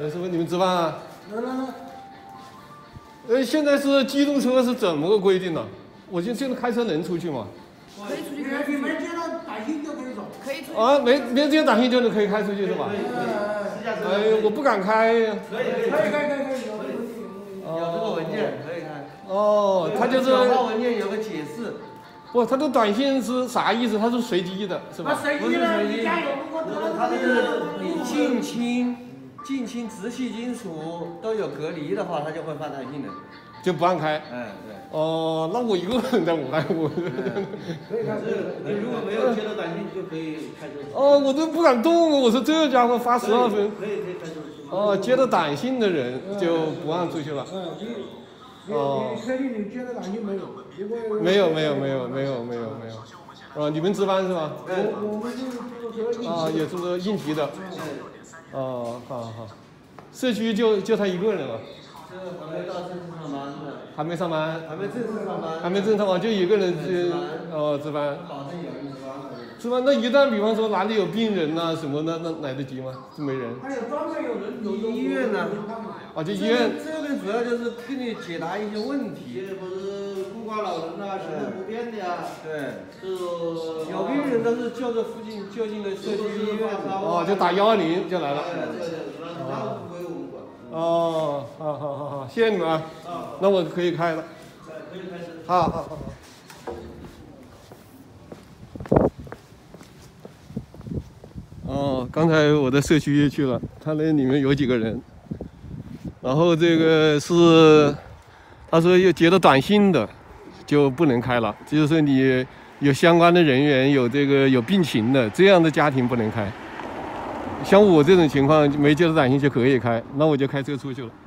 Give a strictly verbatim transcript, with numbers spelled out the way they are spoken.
呃，师傅，你们值班啊？ 来来来。 呃，现在是机动车是怎么个规定呢？我就现在开车能出去吗？ 可以出去，可以没接到短信就可以走。可以出去。 啊，没没接短信就能可以开出去是吧？ 可以可以。 哎呦，我不敢开。可以可以可以可以可以，有文件有有这个文件可以开。 哦，他就是。 小号文件有个解释。 不，他的短信是啥意思？它是随机的，是吧？ 随机的，你加油不过它是你近亲、近亲直系亲属都有隔离的话，他就会发短信的。 就不让开。 嗯，对。 哦，那我一个人在我来我。 可以开车，你如果没有接到短信，就可以开车。 哦，我都不敢动，我说这家伙发十二分。 可以可以开车。 哦，接到短信的人就不让出去了。 嗯，你你确定你接到短信没有？ 没有没有没有没有没有没有。啊，你们值班是吧？ 我我们是负责应急。 啊，也是应急的。哦，好好。社区就就他一个人了。 这还没到正式上班的。 还没上班。 还没正式上班。 还没正式上班，就一个人值哦值班。 保证有人值班。 是吧？那一旦比方说哪里有病人呐、啊、什么的，那来得及吗？是没人。 还有专门有人有医院呢？ 啊，就医院。 这边主要就是给你解答一些问题。 现在不是孤寡老人呐、行动不便的呀。 对。 是。 有病人都是就这附近就近的社区医院。 哦，就打幺二零就来了。 哦。 哦，好好好好，谢谢你们啊。那我可以开了。 可以开始。 好好好好。哦，刚才我的社区去了，他那里面有几个人，然后这个是他说要接到短信的就不能开了，就是说你有相关的人员有这个有病情的这样的家庭不能开，像我这种情况没接到短信就可以开，那我就开车出去了。